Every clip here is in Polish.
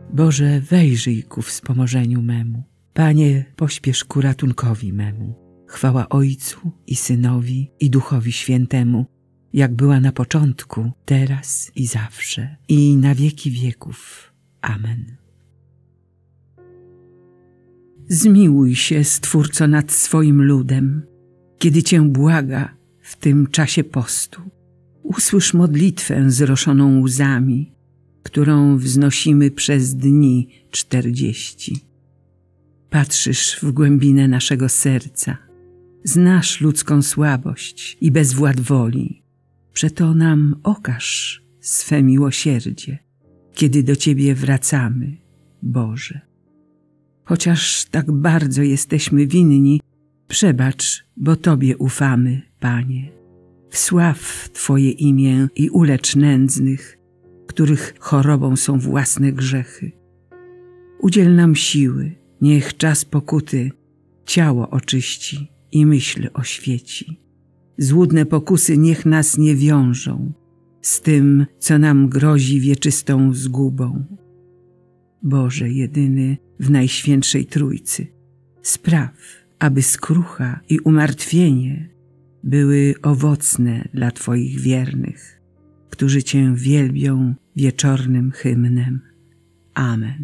Boże, wejrzyj ku wspomożeniu memu. Panie, pośpiesz ku ratunkowi memu. Chwała Ojcu i Synowi i Duchowi Świętemu, jak była na początku, teraz i zawsze, i na wieki wieków. Amen. Zmiłuj się, Stwórco, nad swoim ludem, kiedy Cię błaga w tym czasie postu. Usłysz modlitwę zroszoną łzami, którą wznosimy przez dni 40. Patrzysz w głębinę naszego serca, znasz ludzką słabość i bezwład woli. Przeto nam okaż swe miłosierdzie, kiedy do Ciebie wracamy, Boże. Chociaż tak bardzo jesteśmy winni, przebacz, bo Tobie ufamy, Panie. Wsław Twoje imię i ulecz nędznych, których chorobą są własne grzechy. Udziel nam siły, niech czas pokuty ciało oczyści i myśl oświeci. Złudne pokusy niech nas nie wiążą z tym, co nam grozi wieczystą zgubą. Boże jedyny w Najświętszej Trójcy, spraw, aby skrucha i umartwienie były owocne dla Twoich wiernych, którzy Cię wielbią wieczornym hymnem. Amen.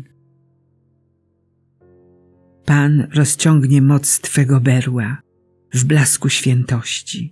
Pan rozciągnie moc Twego berła w blasku świętości.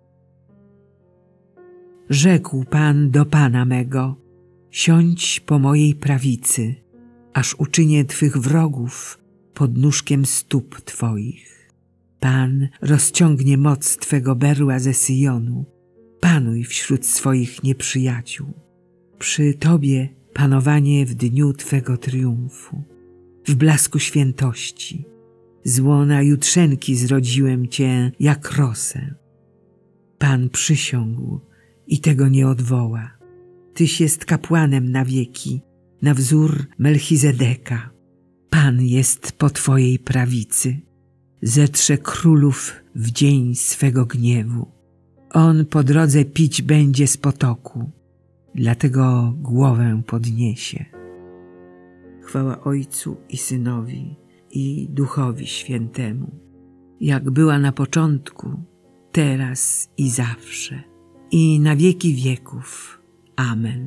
Rzekł Pan do Pana mego: siądź po mojej prawicy, aż uczynię Twych wrogów podnóżkiem stóp Twoich. Pan rozciągnie moc Twego berła ze Syjonu. Panuj wśród swoich nieprzyjaciół. Przy Tobie panowanie w dniu Twego triumfu. W blasku świętości, z łona jutrzenki zrodziłem Cię jak rosę. Pan przysiągł i tego nie odwoła. Tyś jest kapłanem na wieki, na wzór Melchizedeka. Pan jest po Twojej prawicy. Zetrze królów w dzień swego gniewu. On po drodze pić będzie z potoku, dlatego głowę podniesie. Chwała Ojcu i Synowi i Duchowi Świętemu, jak była na początku, teraz i zawsze, i na wieki wieków. Amen.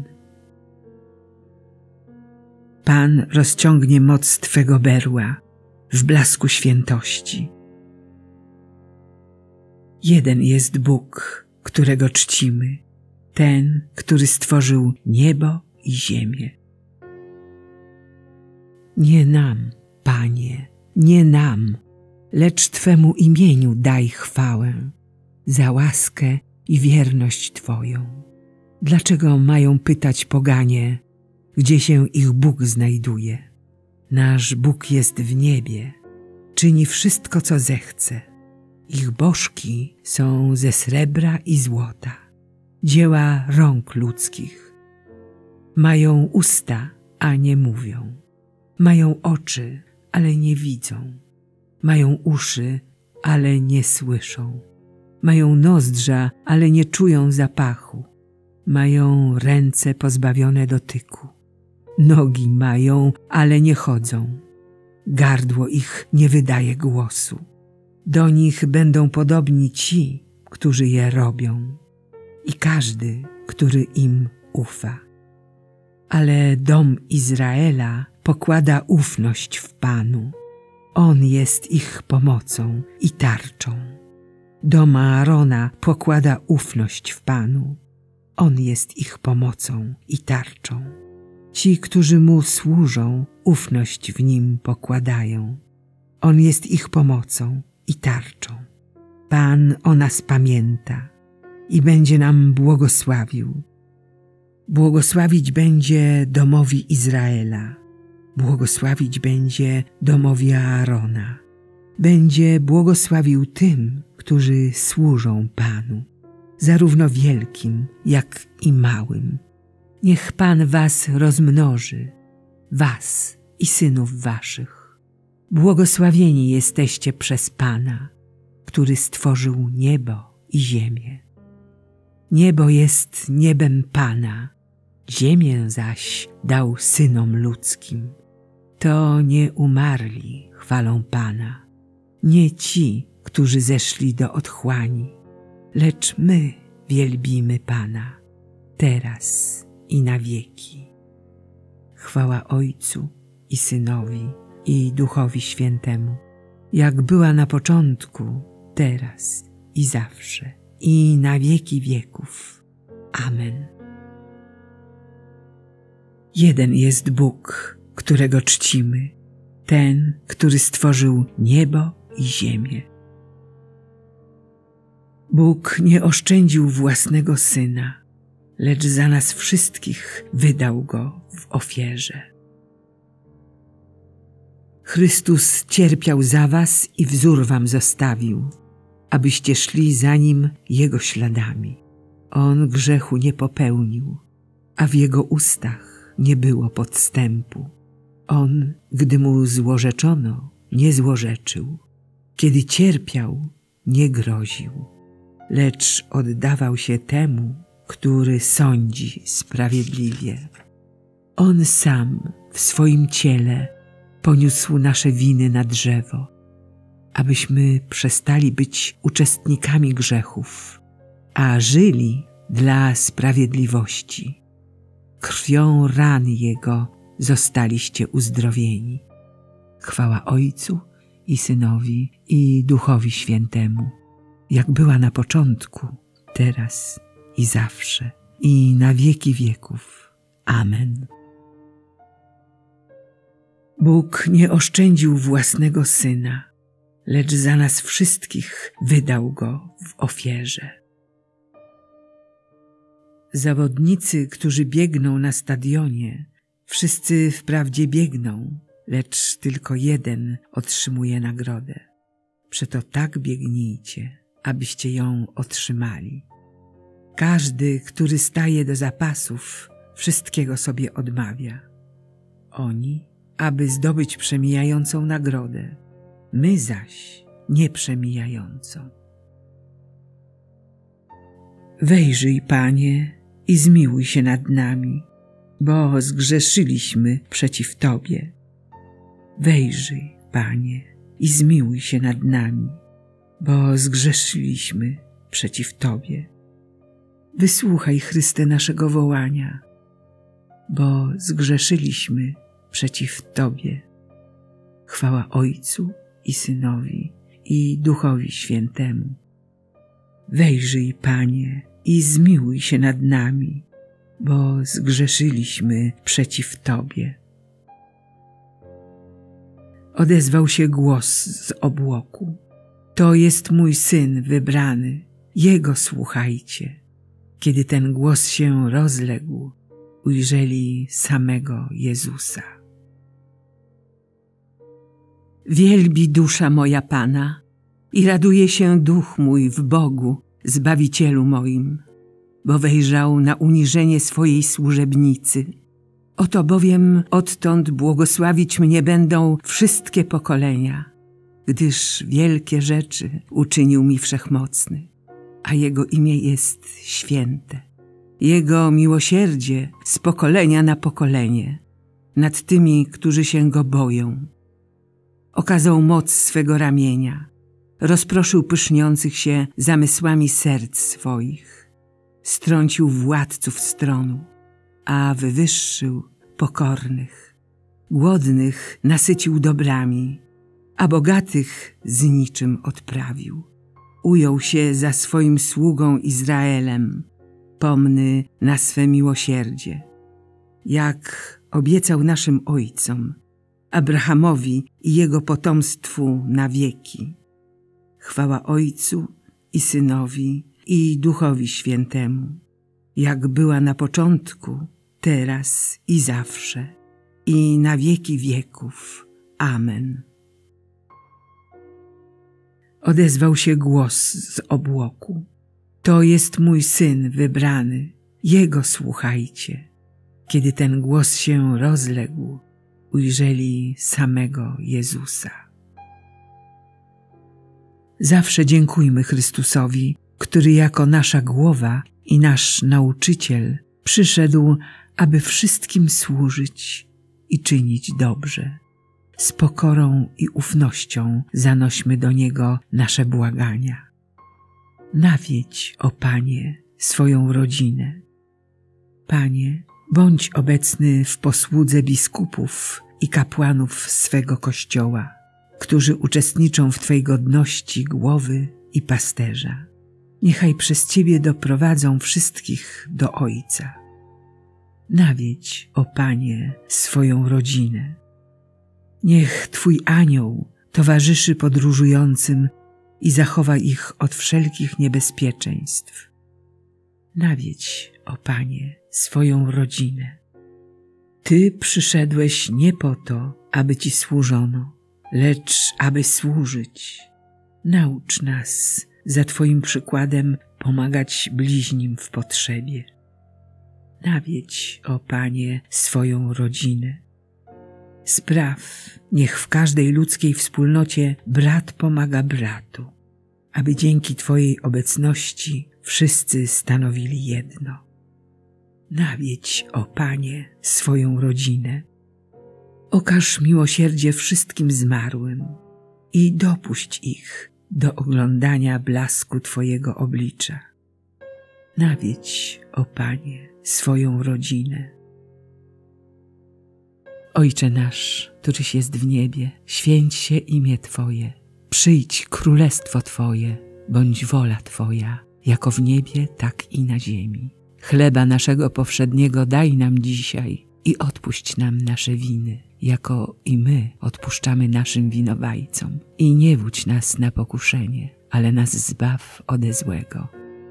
Pan rozciągnie moc Twego berła w blasku świętości. Jeden jest Bóg, którego czcimy, ten, który stworzył niebo i ziemię. Nie nam, Panie, nie nam, lecz Twemu imieniu daj chwałę za łaskę i wierność Twoją. Dlaczego mają pytać poganie, gdzie się ich Bóg znajduje? Nasz Bóg jest w niebie, czyni wszystko, co zechce. Ich bożki są ze srebra i złota, dzieła rąk ludzkich. Mają usta, a nie mówią. Mają oczy, ale nie widzą. Mają uszy, ale nie słyszą. Mają nozdrza, ale nie czują zapachu. Mają ręce pozbawione dotyku. Nogi mają, ale nie chodzą. Gardło ich nie wydaje głosu. Do nich będą podobni ci, którzy je robią, i każdy, który im ufa. Ale dom Izraela pokłada ufność w Panu. On jest ich pomocą i tarczą. Dom Aarona pokłada ufność w Panu. On jest ich pomocą i tarczą. Ci, którzy Mu służą, ufność w Nim pokładają. On jest ich pomocą i tarczą. Pan o nas pamięta i będzie nam błogosławił. Błogosławić będzie domowi Izraela. Błogosławić będzie domowi Aarona. Będzie błogosławił tym, którzy służą Panu, zarówno wielkim, jak i małym. Niech Pan was rozmnoży, was i synów waszych. Błogosławieni jesteście przez Pana, który stworzył niebo i ziemię. Niebo jest niebem Pana ziemię zaś dał synom ludzkim. To nie umarli chwalą Pana, nie ci, którzy zeszli do otchłani, lecz my wielbimy Pana, teraz i na wieki. Chwała Ojcu i Synowi, i Duchowi Świętemu, jak była na początku, teraz i zawsze, i na wieki wieków. Amen. Jeden jest Bóg, którego czcimy, ten, który stworzył niebo i ziemię. Bóg nie oszczędził własnego Syna, lecz za nas wszystkich wydał Go w ofierze. Chrystus cierpiał za was i wzór wam zostawił, abyście szli za Nim Jego śladami. On grzechu nie popełnił, a w Jego ustach nie było podstępu. On, gdy Mu złorzeczono, nie złorzeczył. Kiedy cierpiał, nie groził, lecz oddawał się temu, który sądzi sprawiedliwie. On sam w swoim ciele poniósł nasze winy na drzewo, abyśmy przestali być uczestnikami grzechów, a żyli dla sprawiedliwości. Krwią ran Jego zostaliście uzdrowieni. Chwała Ojcu i Synowi, i Duchowi Świętemu, jak była na początku, teraz i zawsze, i na wieki wieków. Amen. Bóg nie oszczędził własnego Syna, lecz za nas wszystkich wydał Go w ofierze. Zawodnicy, którzy biegną na stadionie, wszyscy wprawdzie biegną, lecz tylko jeden otrzymuje nagrodę. Przeto tak biegnijcie, abyście ją otrzymali. Każdy, który staje do zapasów, wszystkiego sobie odmawia. Oni, aby zdobyć przemijającą nagrodę, my zaś nieprzemijającą. Wejrzyj, Panie, i zmiłuj się nad nami, bo zgrzeszyliśmy przeciw Tobie. Wejrzyj, Panie, i zmiłuj się nad nami, bo zgrzeszyliśmy przeciw Tobie. Wysłuchaj, Chryste, naszego wołania, bo zgrzeszyliśmy przeciw Tobie. Chwała Ojcu i Synowi, i Duchowi Świętemu. Wejrzyj, Panie, i zmiłuj się nad nami, bo zgrzeszyliśmy przeciw Tobie. Odezwał się głos z obłoku. To jest mój Syn wybrany, Jego słuchajcie. Kiedy ten głos się rozległ, ujrzeli samego Jezusa. Wielbi dusza moja Pana i raduje się duch mój w Bogu, Zbawicielu moim, bo wejrzał na uniżenie swojej służebnicy. Oto bowiem odtąd błogosławić mnie będą wszystkie pokolenia, gdyż wielkie rzeczy uczynił mi Wszechmocny, a Jego imię jest święte. Jego miłosierdzie z pokolenia na pokolenie nad tymi, którzy się Go boją. Okazał moc swego ramienia, rozproszył pyszniących się zamysłami serc swoich, strącił władców stronu, a wywyższył pokornych. Głodnych nasycił dobrami, a bogatych z niczym odprawił. Ujął się za swoim sługą Izraelem, pomny na swe miłosierdzie, jak obiecał naszym ojcom, Abrahamowi i jego potomstwu na wieki. Chwała Ojcu i Synowi, i Duchowi Świętemu, jak była na początku, teraz i zawsze, i na wieki wieków. Amen. Odezwał się głos z obłoku. To jest mój Syn wybrany, Jego słuchajcie. Kiedy ten głos się rozległ, ujrzeli samego Jezusa. Zawsze dziękujmy Chrystusowi, który jako nasza głowa i nasz nauczyciel przyszedł, aby wszystkim służyć i czynić dobrze. Z pokorą i ufnością zanośmy do Niego nasze błagania. Nawiedź, o Panie, swoją rodzinę. Panie, bądź obecny w posłudze biskupów i kapłanów swego Kościoła, którzy uczestniczą w Twej godności głowy i pasterza. Niechaj przez Ciebie doprowadzą wszystkich do Ojca. Nawiedź, o Panie, swoją rodzinę. Niech Twój anioł towarzyszy podróżującym i zachowa ich od wszelkich niebezpieczeństw. Nawiedź, o Panie, swoją rodzinę. Ty przyszedłeś nie po to, aby Ci służono, lecz aby służyć. Naucz nas za Twoim przykładem pomagać bliźnim w potrzebie. Nawiedź, o Panie, swoją rodzinę. Spraw, niech w każdej ludzkiej wspólnocie brat pomaga bratu, aby dzięki Twojej obecności wszyscy stanowili jedno. Nawiedź, o Panie, swoją rodzinę. Okaż miłosierdzie wszystkim zmarłym i dopuść ich do oglądania blasku Twojego oblicza. Nawiedź, o Panie, swoją rodzinę. Ojcze nasz, któryś jest w niebie, święć się imię Twoje. Przyjdź królestwo Twoje, bądź wola Twoja, jako w niebie, tak i na ziemi. Chleba naszego powszedniego daj nam dzisiaj i odpuść nam nasze winy, jako i my odpuszczamy naszym winowajcom. I nie wódź nas na pokuszenie, ale nas zbaw ode złego.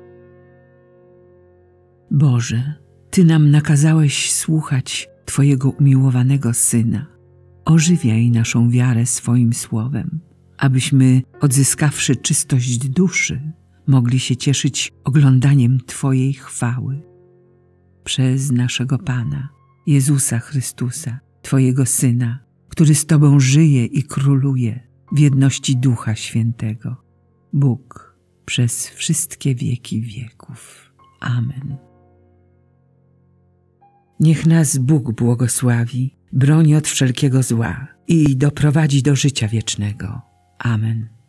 Boże, Ty nam nakazałeś słuchać Twojego umiłowanego Syna. Ożywiaj naszą wiarę swoim słowem, abyśmy, odzyskawszy czystość duszy, mogli się cieszyć oglądaniem Twojej chwały. Przez naszego Pana, Jezusa Chrystusa, Twojego Syna, który z Tobą żyje i króluje w jedności Ducha Świętego. Bóg przez wszystkie wieki wieków. Amen. Niech nas Bóg błogosławi, broni od wszelkiego zła i doprowadzi do życia wiecznego. Amen.